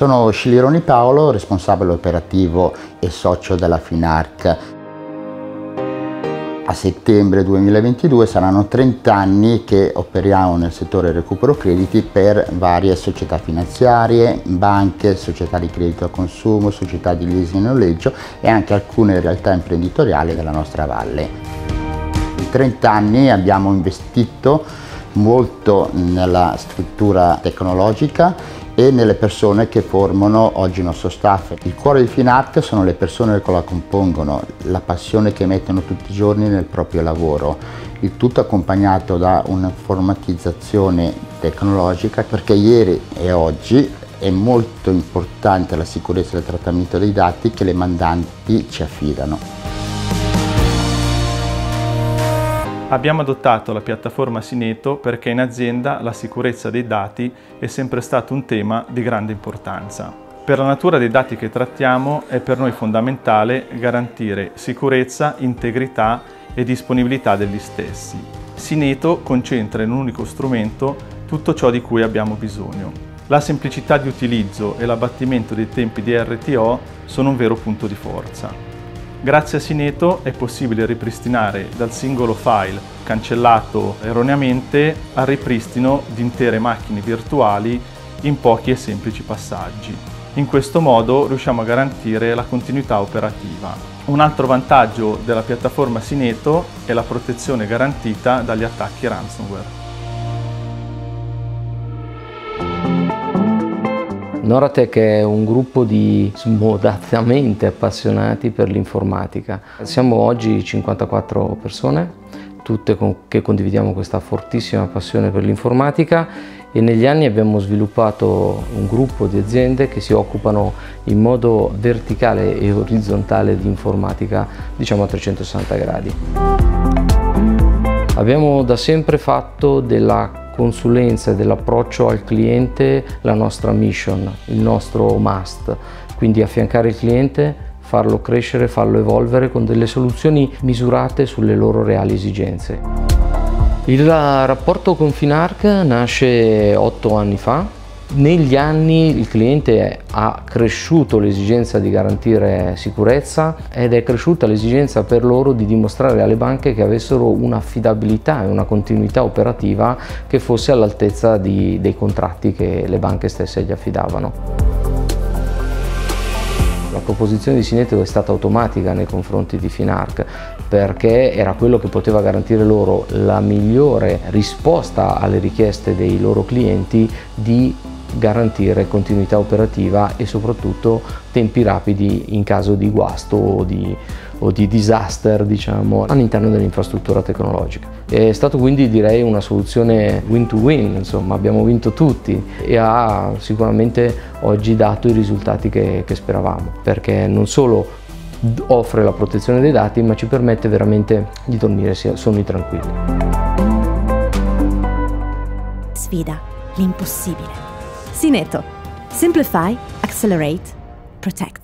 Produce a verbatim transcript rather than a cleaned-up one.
Sono Scilironi Paolo, responsabile operativo e socio della Finark. A settembre duemilaventidue saranno trenta anni che operiamo nel settore recupero crediti per varie società finanziarie, banche, società di credito al consumo, società di leasing e noleggio e anche alcune realtà imprenditoriali della nostra valle. In trenta anni abbiamo investito molto nella struttura tecnologica e nelle persone che formano oggi il nostro staff. Il cuore di Finark sono le persone che la compongono, la passione che mettono tutti i giorni nel proprio lavoro, il tutto accompagnato da un'informatizzazione tecnologica, perché ieri e oggi è molto importante la sicurezza del trattamento dei dati che le mandanti ci affidano. Abbiamo adottato la piattaforma Sineto perché in azienda la sicurezza dei dati è sempre stato un tema di grande importanza. Per la natura dei dati che trattiamo è per noi fondamentale garantire sicurezza, integrità e disponibilità degli stessi. Sineto concentra in un unico strumento tutto ciò di cui abbiamo bisogno. La semplicità di utilizzo e l'abbattimento dei tempi di R T O sono un vero punto di forza. Grazie a Sineto è possibile ripristinare dal singolo file cancellato erroneamente al ripristino di intere macchine virtuali in pochi e semplici passaggi. In questo modo riusciamo a garantire la continuità operativa. Un altro vantaggio della piattaforma Sineto è la protezione garantita dagli attacchi ransomware. Noratech è un gruppo di smodatamente appassionati per l'informatica. Siamo oggi cinquantaquattro persone, tutte con, che condividiamo questa fortissima passione per l'informatica, e negli anni abbiamo sviluppato un gruppo di aziende che si occupano in modo verticale e orizzontale di informatica, diciamo a trecentosessanta gradi. Abbiamo da sempre fatto della consulenza e dell'approccio al cliente la nostra mission, il nostro must, quindi affiancare il cliente, farlo crescere, farlo evolvere con delle soluzioni misurate sulle loro reali esigenze. Il rapporto con Finark nasce otto anni fa. Negli anni il cliente ha cresciuto l'esigenza di garantire sicurezza ed è cresciuta l'esigenza per loro di dimostrare alle banche che avessero un'affidabilità e una continuità operativa che fosse all'altezza di, dei contratti che le banche stesse gli affidavano. La proposizione di Sineto è stata automatica nei confronti di Finark perché era quello che poteva garantire loro la migliore risposta alle richieste dei loro clienti di garantire continuità operativa e soprattutto tempi rapidi in caso di guasto o di, o di disaster, diciamo, all'interno dell'infrastruttura tecnologica. È stato quindi, direi, una soluzione win to win, insomma abbiamo vinto tutti e ha sicuramente oggi dato i risultati che, che speravamo, perché non solo offre la protezione dei dati ma ci permette veramente di dormire sonni tranquilli. Sfida l'impossibile. Sineto. Simplify, accelerate, protect.